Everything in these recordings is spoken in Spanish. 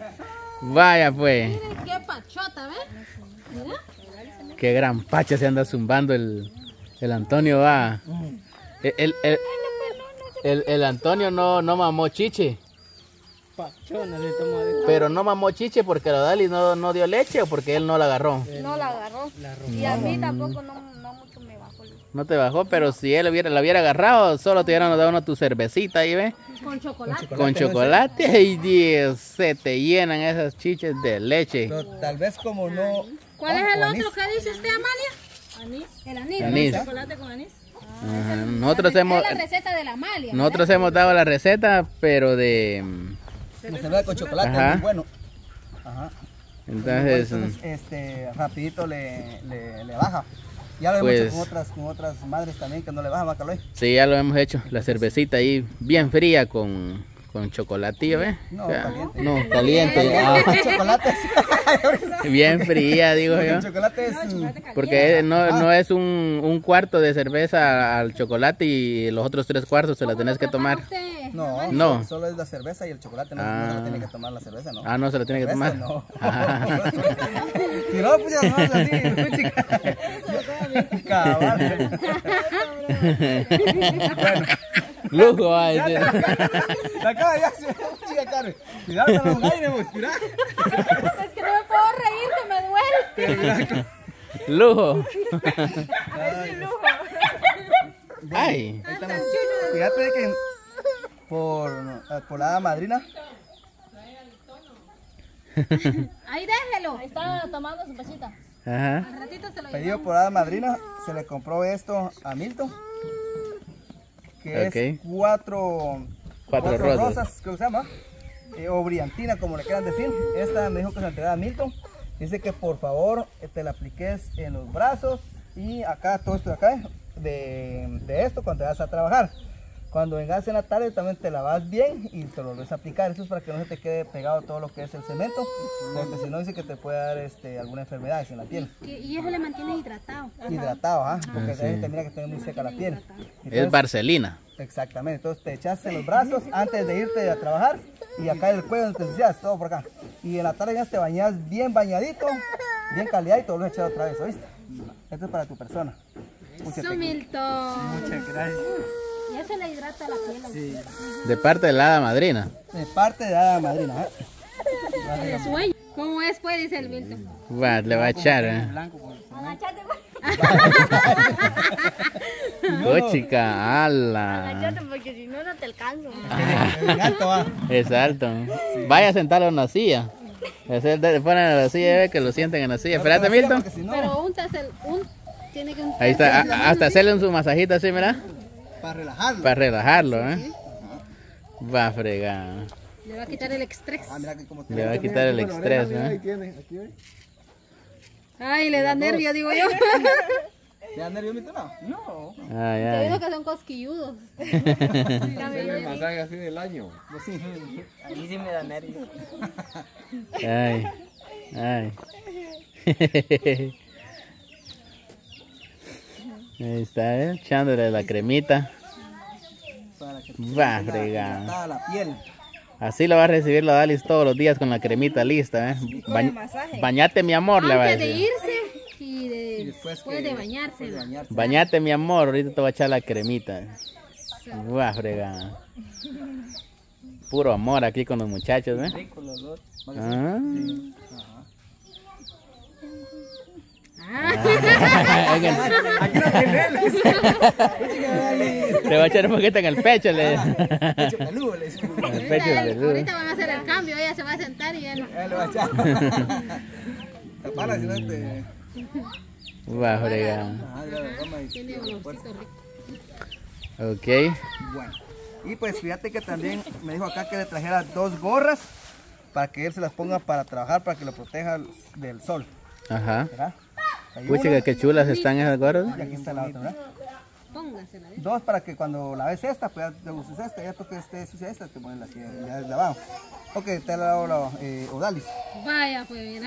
Vaya pues. Miren qué pachota, ¿ves? Mira. Qué gran pacha se anda zumbando el Antonio, va. El Antonio no mamó chiche. Pachona le tomó de... Pero no mamó chiche porque la Dalis no dio leche o porque él no la agarró. No la agarró. Y a mí tampoco no mucho me bajó. No te bajó, pero si él la hubiera agarrado, solo te hubieran dado una tu cervecita ahí, ¿ves? Con chocolate. Con chocolate. Ay, Dios, se te llenan esas chiches de leche. Pero tal vez como no... ¿Cuál es el anís. otro que dice usted, Amalia? Anís. El anís. Anís. Chocolate con anís. Ajá. Nosotros hemos receta de la Amalia. nosotros hemos dado la receta, pero de... Como cerveza con chocolate, Ajá. es muy bueno. Ajá. Entonces, Rapidito le baja. Ya lo hemos Pues- hecho con otras madres también que no le baja, Macaloy. sí, ya lo hemos hecho. La cervecita ahí bien fría con chocolatillo, ¿ves? No, O sea, caliente. no, caliente. El chocolate Bien fría, digo yo. el chocolate es... Porque no es un cuarto de cerveza al chocolate y los otros 3 cuartos se la tenés que tomar. No, No. Solo es la cerveza y el chocolate. No se la tiene que tomar la cerveza, ¿no? Ah, no se la tiene que Cerveza, tomar. no. Ah. Si no, pues ya no es así. Cabal. Bueno. Lujo, ay, sí. La acaba ya se chica Carmen. Cuidado con los aires, vos, mira. Es que no me puedo reír, que me duele. Lujo. Ay. Ahí estamos. Fíjate de que por la hada madrina, Ahí déjelo. Ahí está tomando su pachita. Ajá. Al ratito se lo pedido por hada madrina, se le compró esto a Milton. Que Ok. es cuatro rosas, creo que se llama. O brillantina, como le quieran decir. Esta me dijo que se la entregara a Milton. Dice que por favor te la apliques en los brazos y acá, todo esto de acá, de esto cuando te vas a trabajar. Cuando vengas en la tarde también te lavas bien y te lo volvés a aplicar. Eso es para que no se te quede pegado todo lo que es el cemento, porque si no dice que te puede dar alguna enfermedad en la piel. Y eso le mantiene hidratado. Hidratado, ¿ah? Porque sí. a veces te mira que tiene muy seca la piel. Es Entonces, Barcelina. exactamente, entonces te echaste en los brazos antes de irte a trabajar y acá en el cuello te decías todo por acá. Y en la tarde ya te bañas bien bañadito, bien calidad y te vuelves a echar otra vez, ¿oíste? Esto es para tu persona. Eso, Milton. Muchas gracias. Y eso le hidrata la piel. Sí. De parte de la hada madrina. De parte de la madrina, ¿eh? De sueño. ¿Cómo es, pues? Dice el Milton. Va, le va a echar, Blanco, pues. Agachate, Oh, chica, ala. agachate porque si no, no te alcanzo. En alto va. Es alto. Vaya a sentarlo en la silla. Ponen en la silla, que lo sienten en la silla. Espérate, Milton. Porque si no, Pero tiene que untarse Ahí está, la hasta mano, hacerle un su masajito así, mira. para relajarlo. Para relajarlo, Va a fregar. ¿sí? Le va a quitar el estrés. Ah, mira que como te Le va a quitar el estrés, ¿no? Ay, le da nervio, digo yo. ¿Te da nervio, Milton? No. Ay, Te digo ay. que son cosquilludos. El masaje así del año. Pues sí. A mí sí me da nervios. Ay. Ay. Ahí está, echándole la cremita. Para que te Va a tenga fregar. hidratada la piel. Así lo va a recibir la Dalis todos los días con la cremita lista, Bañate, mi amor, le va a Antes de decir. irse y después de bañarse. Después de bañarse. Bañate, mi amor, ahorita te voy a echar la cremita. Va a fregar. Puro amor aquí con los muchachos, ¿ves? Rico los dos. Ah. Sí. Ajá. En el- Aquí no tiene Te voy a echar un poquito en el pecho, le. pecho peludo, le decimos. El pecho peludo. Ahorita van a hacer el cambio, ella se va a sentar y ya no. Le va a echar. Tapala, si no te... Va a fregar. Ajá, ya lo toma y- Tiene olorcito rico. Ok. Bueno, y pues fíjate que también me dijo acá que le trajera 2 gorras para que él se las ponga para trabajar, para que lo proteja del sol, Ajá. ¿verdad? Hay Pucha, una, qué chulas están esas gorras. y aquí está la otra, ¿verdad? Póngasela. 2 para que cuando laves esta, pues ya te uses esta, ya toque sucia esta, te pones la que ya es lavado. Ok, te la lavo Odalis. Vaya, pues, mira.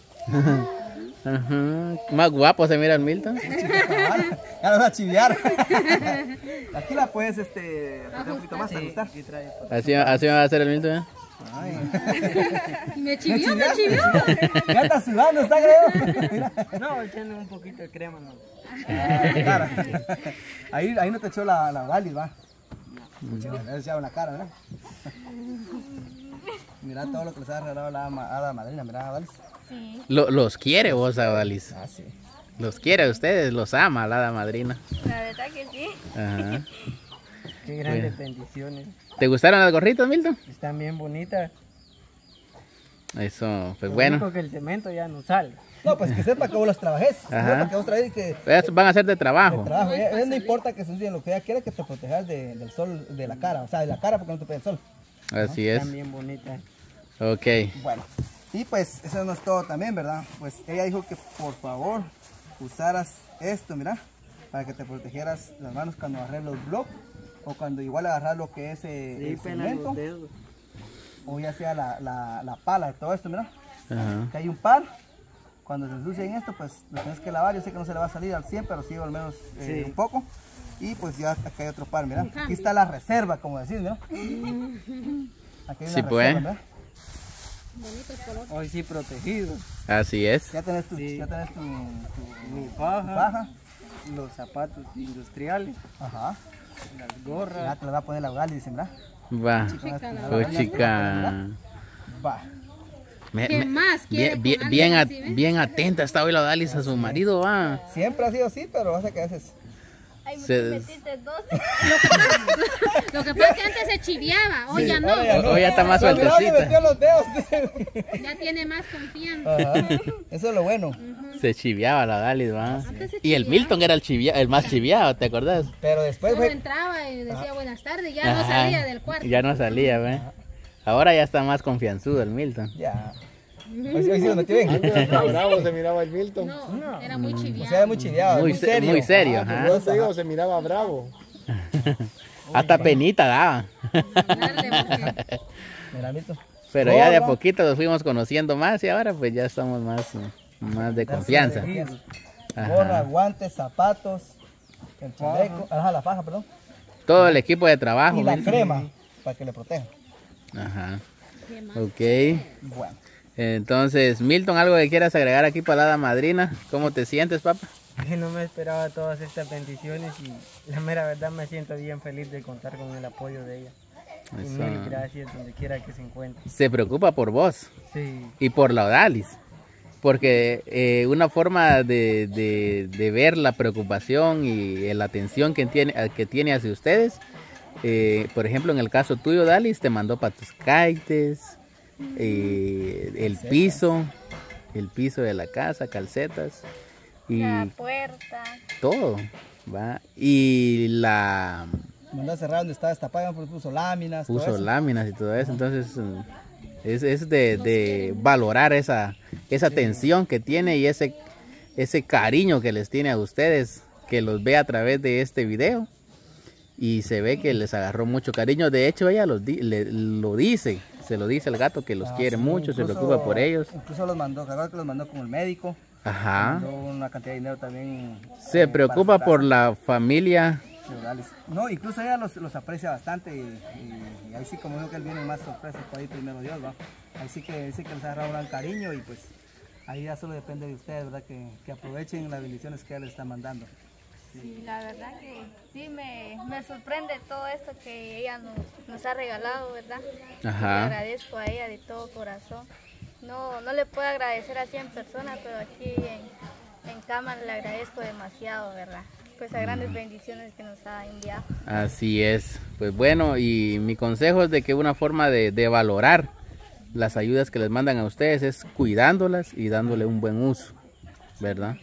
Ajá. Más guapo se mira el Milton. Ya lo vas a chiviar. Aquí la puedes, un poquito más ajustar. Así va a ser el Milton, ¿eh? Ay. Me chivió, me chivió. Ya está sudando, está creo. No, echando un poquito de crema, no. Cara. Ahí no te echó la Dalis, va. Le echaba en la cara, ¿verdad? Mira todo lo que les ha regalado la hada madrina, mira, Dalis. Sí. Los quiere vos, Dalis. Ah, sí. Los quiere a ustedes, los ama la hada madrina. La verdad que sí. Ajá. Qué grandes bendiciones. ¿Te gustaron las gorritas, Milton? Están bien bonitas. Eso, pues Lo bueno. único que el cemento ya no sale. No, pues que sepa que vos las trabajes. Que Ajá. sepa que vos trabajes y que Esas van a ser de trabajo. trabajo. No importa que se ensucien, lo que ella quiere es que te protejas del sol, de la cara. O sea, de la cara porque no te pega el sol. Así es. Están bien bonitas. Ok. Bueno, y pues eso no es todo también, ¿verdad? Pues ella dijo que por favor usaras esto, mira, para que te protegieras las manos cuando agarres los blogs o cuando igual agarras lo que es el cemento, los dedos. o ya sea la pala de todo esto, mira, Ajá. que hay un par. Cuando se ensucien esto, pues lo tienes que lavar. Yo sé que no se le va a salir al 100, pero sí al menos Sí. un poco. Y pues ya acá hay otro par, mira. Aquí está la reserva, como decís, mira. Aquí hay Sí, una pues. reserva, mira. Hoy sí protegido. Así es. Ya tenés tu, Sí. ya tenés tu Mi faja, faja. los zapatos industriales, Ajá. las Ya gorras. te la va a poner la Gali, dice, mira. Va. Oh, chica. Va. ¿Qué más quiere Bien, con bien, alguien así, ves? bien atenta está hoy la Dalis a su marido, va. Siempre ha sido así, pero vas a que a veces. Ay, Se- me metiste dos. Lo que pasa es que antes se chiviaba, hoy ya no. Hoy ya está más Pero mira, le sueltecita. metió los dedos. Ya tiene más confianza. Ajá. Eso es lo bueno. Se chiviaba la Dalis, va. Antes se Y el chiviaba. Milton era el más chiviado, ¿te acordás? Pero después Solo fue. entraba y decía buenas tardes, ya no Ajá. salía del cuarto. Ya no salía, ve. Ahora ya está más confianzudo el Milton. Ya. Hoy sí lo metió bien. Hasta bravo se miraba el Milton. No, era muy O chiviado. sea, es muy chiviado, Muy muy se- serio. muy serio, Ah, ajá. Yo te digo, se miraba bravo. Hasta penita daba. Darle, porque Mira, Milton. Pero ya de a Gorra. poquito los fuimos conociendo más y ahora pues ya estamos más de confianza. Gorra, Ajá. guantes, zapatos, el chaleco, ajá, la faja, perdón. Todo el equipo de trabajo. Y la Milton. crema, para que le proteja. Ajá. ¿qué más? Ok. Bueno. Entonces, Milton, ¿algo que quieras agregar aquí para la hada madrina? ¿Cómo te sientes, papá? No me esperaba todas estas bendiciones y la mera verdad me siento bien feliz de contar con el apoyo de ella. Y Eso. mil gracias donde quiera que se encuentre. Se preocupa por vos Sí, y por la Odalis. Porque una forma de ver la preocupación y la atención que tiene hacia ustedes, por ejemplo, en el caso tuyo, Dalis, te mandó para tus kites, el piso de la casa, calcetas y La puerta. todo, ¿va? Y la Mandó a cerrar donde estaba destapada, pues puso láminas, todo puso eso. láminas y todo eso, entonces es de valorar esa atención que tiene y ese cariño que les tiene a ustedes, que los ve a través de este video y se ve que les agarró mucho cariño. De hecho ella lo dice, se lo dice al gato que los quiere Sí, mucho, se incluso- preocupa por ellos. Incluso los mandó, claro que los mandó con el médico. Ajá. Mandó una cantidad de dinero también. Se preocupa para por su la familia. casa, Morales. No, incluso ella los aprecia bastante y ahí sí, como digo que él viene más sorpresas por ahí primero Dios, ¿va? Ahí sí que dice que les ha agarrado un gran cariño y pues ahí ya solo depende de ustedes, ¿verdad? Que aprovechen las bendiciones que él les está mandando. Sí, la verdad que sí me sorprende todo esto que ella nos ha regalado, ¿verdad? Ajá. Le agradezco a ella de todo corazón. No le puedo agradecer a 100 personas, pero aquí en cámara le agradezco demasiado, ¿verdad? Pues a grandes bendiciones que nos ha enviado. Así es. Pues bueno, y mi consejo es de que una forma de valorar las ayudas que les mandan a ustedes es cuidándolas y dándole un buen uso, ¿verdad?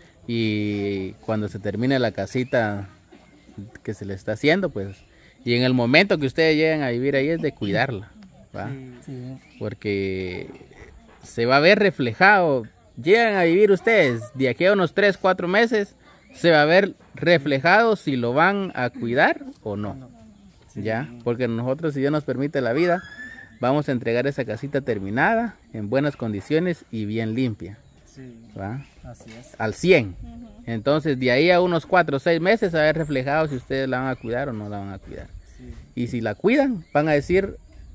Y cuando se termine la casita que se le está haciendo, pues, y en el momento que ustedes lleguen a vivir ahí es de cuidarla, ¿va? Sí. Porque se va a ver reflejado. Llegan a vivir ustedes de aquí a unos 3, 4 meses, se va a ver reflejado si lo van a cuidar o no. Ya, porque nosotros, si Dios nos permite la vida, vamos a entregar esa casita terminada, en buenas condiciones y bien limpia, Sí, ¿va? así es. Al 100. Entonces, de ahí a unos 4 o 6 meses, se va a ver reflejado si ustedes la van a cuidar o no la van a cuidar. Sí. Y si la cuidan, van a decir,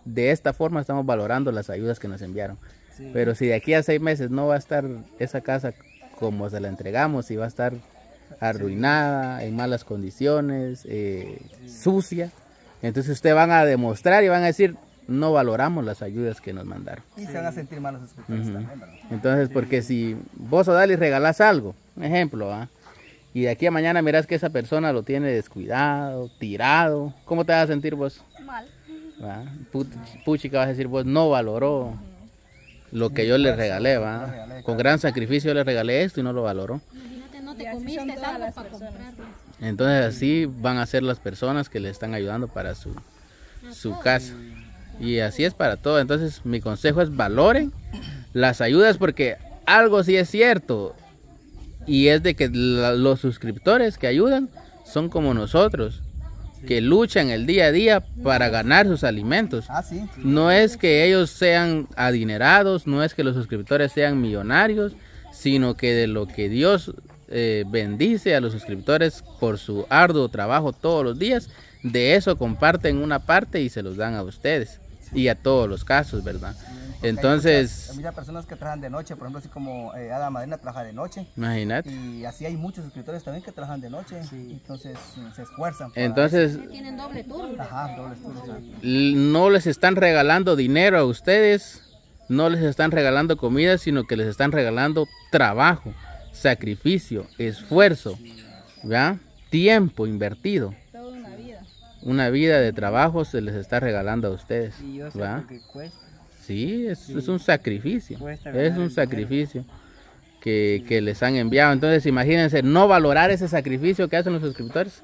de esta forma estamos valorando las ayudas que nos enviaron. Sí. Pero si de aquí a 6 meses no va a estar esa casa como se la entregamos y va a estar arruinada, en malas condiciones, sucia, entonces ustedes van a demostrar y van a decir, no valoramos las ayudas que nos mandaron. Y se van a sentir mal los suscriptores también, ¿verdad? Entonces, porque si vos, Odalis, regalás algo, un ejemplo, ¿va? Y de aquí a mañana mirás que esa persona lo tiene descuidado, tirado, ¿cómo te vas a sentir vos? Mal. ¿Va? Puchica, vas a decir vos, no valoró lo que yo le regalé, ¿va? Con gran sacrificio yo le regalé esto y no lo valoró. Imagínate, no te comiste algo para comprarlo. Entonces así van a ser las personas que le están ayudando para su casa. Y así es para todo. Entonces mi consejo es valoren las ayudas, porque algo sí es cierto. Y es de que los suscriptores que ayudan son como nosotros, que luchan el día a día para ganar sus alimentos. Sí. No es que ellos sean adinerados, no es que los suscriptores sean millonarios, sino que de lo que Dios bendice a los suscriptores por su arduo trabajo todos los días, de eso comparten una parte y se los dan a ustedes y a todos los casos, ¿verdad? Entonces, hay muchas personas que trabajan de noche, por ejemplo, así como Ada Madrina trabaja de noche. Imagínate. Y así hay muchos suscriptores también que trabajan de noche. Entonces se esfuerzan. Entonces, Tienen doble turno. Ajá, doble turno. no les están regalando dinero a ustedes, no les están regalando comida, sino que les están regalando trabajo, sacrificio, esfuerzo, ¿ya? Tiempo invertido. Toda una vida. Una vida de trabajo se les está regalando a ustedes. Y yo sé ¿va? lo que cuesta. Sí, es un sacrificio. Cuesta Es ganar un el sacrificio que les han enviado. Entonces imagínense, no valorar ese sacrificio que hacen los suscriptores.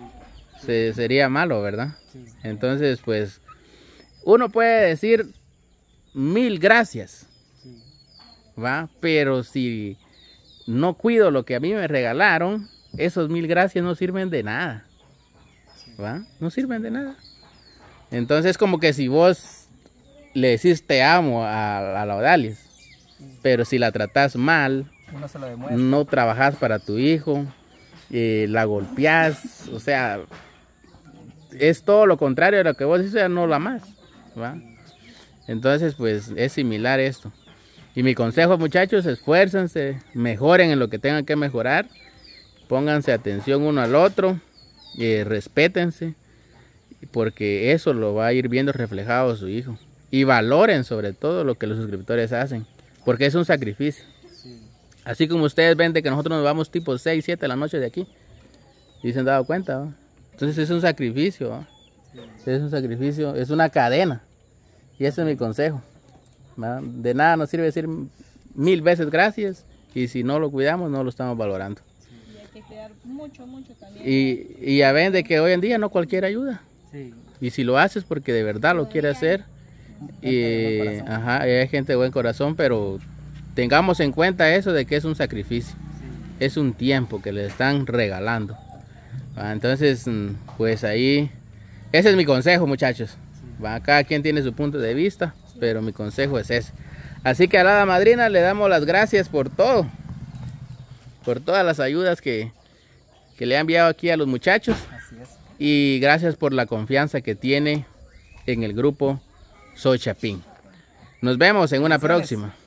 Sería malo, ¿verdad? Sí. Entonces, pues, uno puede decir 1000 gracias, Sí. ¿va? Pero si no cuido lo que a mí me regalaron, esos 1000 gracias no sirven de nada, ¿va? No sirven de nada. Entonces, como que si vos le decís te amo a la Odalis, pero si la tratás mal, No se lo demuestra. no trabajás para tu hijo, la golpeás, o sea, es todo lo contrario de lo que vos dices, o sea, no la amás, ¿va? Entonces, pues, es similar esto. Y mi consejo, muchachos, esfuércense, mejoren en lo que tengan que mejorar, pónganse atención uno al otro, respétense, porque eso lo va a ir viendo reflejado su hijo. Y valoren sobre todo lo que los suscriptores hacen, porque es un sacrificio. Así como ustedes ven de que nosotros nos vamos tipo 6, 7 de la noche de aquí, y se han dado cuenta, ¿va? Entonces es un sacrificio, ¿va? Es un sacrificio, es una cadena, y ese es mi consejo, ¿va? De nada nos sirve decir 1000 veces gracias, y si no lo cuidamos no lo estamos valorando. Y hay que cuidar mucho, mucho también. Y ya ven de que hoy en día no cualquiera ayuda, Sí. y si lo haces porque de verdad lo quiere hacer, y ajá, hay gente de buen corazón, pero tengamos en cuenta eso de que es un sacrificio, es un tiempo que les están regalando. Entonces, pues ahí, ese es mi consejo, muchachos. Cada quien tiene su punto de vista, pero mi consejo es ese. Así que a la Hada Madrina le damos las gracias por todo, por todas las ayudas que le ha enviado aquí a los muchachos. Así es. Y gracias por la confianza que tiene en el grupo Soy Chapín. Nos vemos en una próxima.